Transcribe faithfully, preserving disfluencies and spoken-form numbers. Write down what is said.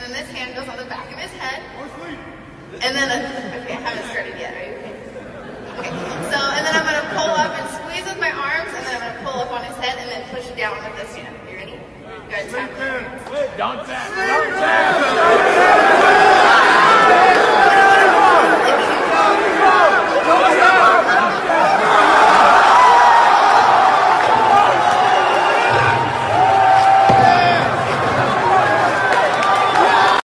then this hand goes on the back of his head. And then, uh, okay, I haven't started yet. Are you okay? Okay. So, and then I'm going to pull up and squeeze with my arms, and then I'm going to pull up on his head and then push down with this hand. You ready? You guys tap. Don't tap. Don't tap.